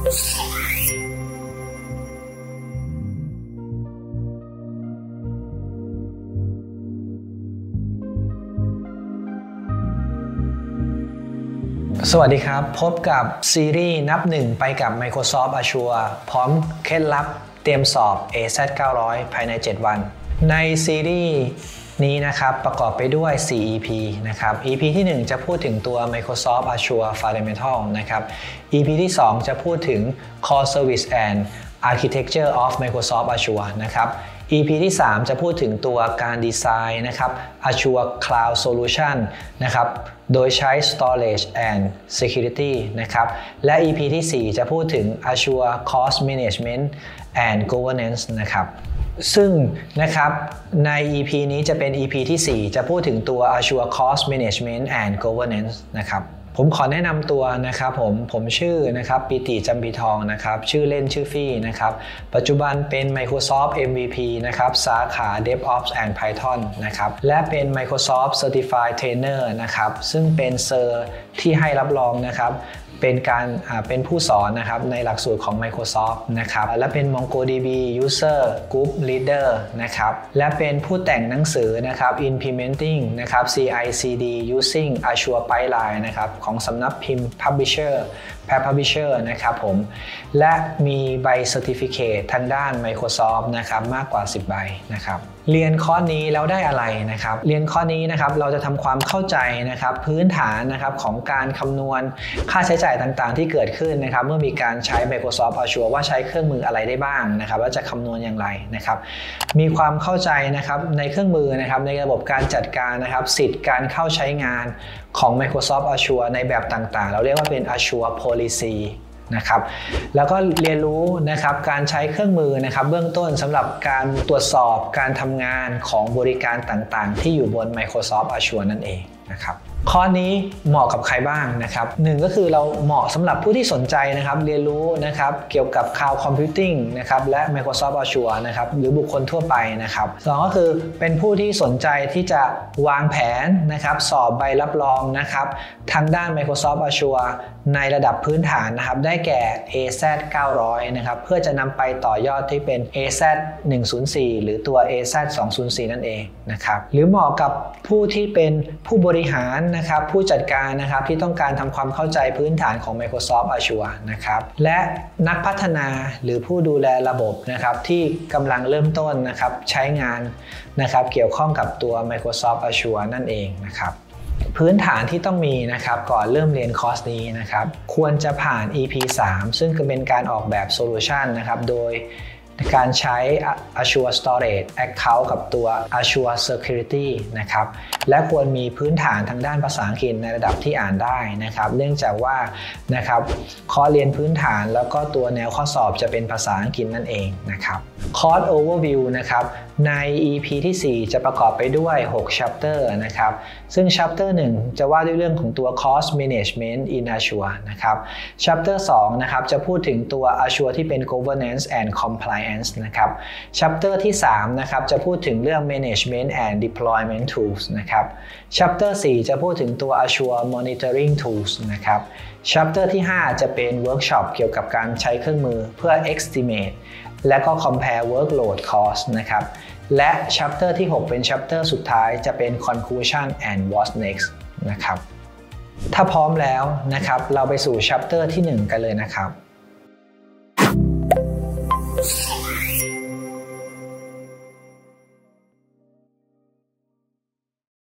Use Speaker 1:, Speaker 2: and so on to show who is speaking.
Speaker 1: สวัสดีครับพบกับซีรีส์นับหนึ่งไปกับ Microsoft Azure พร้อมเคล็ดลับเตรียมสอบ AZ900 ภายใน 7 วันในซีรีส์นี้นะครับประกอบไปด้วย 4 EP นะครับ EP ที่ 1 จะพูดถึงตัว Microsoft Azure Fundamental นะครับ EP ที่ 2 จะพูดถึง Core Service and Architecture of Microsoft Azure นะครับEP ที่ 3 จะพูดถึงตัวการดีไซน์นะครับ Azure Cloud Solution นะครับโดยใช้ Storage and Security นะครับและ EP ที่ 4 จะพูดถึง Azure Cost Management and Governance นะครับซึ่งนะครับใน EP นี้จะเป็น EP ที่ 4 จะพูดถึงตัว Azure Cost Management and Governance นะครับผมขอแนะนำตัวนะครับผมชื่อนะครับปิติจำปีทองนะครับชื่อเล่นชื่อฟี่นะครับปัจจุบันเป็น Microsoft MVP นะครับสาขา DevOps and Python นะครับและเป็น Microsoft Certified Trainer นะครับซึ่งเป็นเซอร์ที่ให้รับรองนะครับเป็นผู้สอนนะครับในหลักสูตรของ Microsoft นะครับและเป็น MongoDB User Group Leader นะครับและเป็นผู้แต่งหนังสือนะครับ Implementing นะครับ CI/CD Using Azure Pipeline นะครับของสำนักพิมพ์ Publisher นะครับผมและมีใบ Certificate ทางด้าน Microsoft นะครับมากกว่า10 ใบนะครับเรียนคอร์สนี้แล้วได้อะไรนะครับเรียนคอร์สนี้นะครับเราจะทำความเข้าใจนะครับพื้นฐานนะครับของการคำนวณค่าใช้จ่ายต่างๆที่เกิดขึ้นนะครับเมื่อมีการใช้ Microsoft Azure ว่าใช้เครื่องมืออะไรได้บ้างนะครับว่าจะคำนวณอย่างไรนะครับมีความเข้าใจนะครับในเครื่องมือนะครับในระบบการจัดการนะครับสิทธิ์การเข้าใช้งานของ Microsoft Azure ในแบบต่างๆเราเรียกว่าเป็น Azure Policyนะครับแล้วก็เรียนรู้นะครับการใช้เครื่องมือนะครับเบื้องต้นสำหรับการตรวจสอบการทำงานของบริการต่างๆที่อยู่บน Microsoft Azure นั่นเองนะครับข้อนี้เหมาะกับใครบ้างนะครับหนึ่งก็คือเราเหมาะสำหรับผู้ที่สนใจนะครับเรียนรู้นะครับเกี่ยวกับ Cloud Computing นะครับและ Microsoft Azure นะครับหรือบุคคลทั่วไปนะครับสองก็คือเป็นผู้ที่สนใจที่จะวางแผนนะครับสอบใบรับรองนะครับทางด้าน Microsoft Azure ในระดับพื้นฐานนะครับได้แก่ AZ900 นะครับเพื่อจะนำไปต่อยอดที่เป็น AZ104 หรือตัว AZ204 นั่นเองนะครับหรือเหมาะกับผู้ที่เป็นผู้บริหารนะครับผู้จัดการนะครับที่ต้องการทำความเข้าใจพื้นฐานของ Microsoft Azure นะครับและนักพัฒนาหรือผู้ดูแลระบบนะครับที่กำลังเริ่มต้นนะครับใช้งานนะครับเกี่ยวข้องกับตัว Microsoft Azure นั่นเองนะครับพื้นฐานที่ต้องมีนะครับก่อนเริ่มเรียนคอร์สนี้นะครับควรจะผ่าน EP 3 ซึ่งเป็นการออกแบบโซลูชันนะครับโดยการใช้ Azure Storage Account กับตัว Azure Security นะครับและควรมีพื้นฐานทางด้านภาษาอังกฤษในระดับที่อ่านได้นะครับเนื่องจากว่านะครับคอร์สเรียนพื้นฐานแล้วก็ตัวแนวข้อสอบจะเป็นภาษาอังกฤษนั่นเองนะครับคอร์ส Overview นะครับใน EP ที่ 4 จะประกอบไปด้วย6 Chapter นะครับซึ่ง Chapter 1 จะว่าด้วยเรื่องของตัว Cost Management in Azure นะครับ Chapter 2 นะครับจะพูดถึงตัว Azure ที่เป็น Governance and Compliance นะครับ Chapter ที่ 3 นะครับจะพูดถึงเรื่อง Management and Deployment Tools นะครับ Chapter 4 จะพูดถึงตัว Azure Monitoring Tools นะครับ Chapter ที่ 5 จะเป็น Workshop เกี่ยวกับการใช้เครื่องมือเพื่อ Estimate และก็ compare workload cost นะครับและ chapter ที่ 6 เป็น chapter สุดท้ายจะเป็น conclusion and what's next นะครับถ้าพร้อมแล้วนะครับเราไปสู่ chapter ที่ 1 กันเลยนะครับ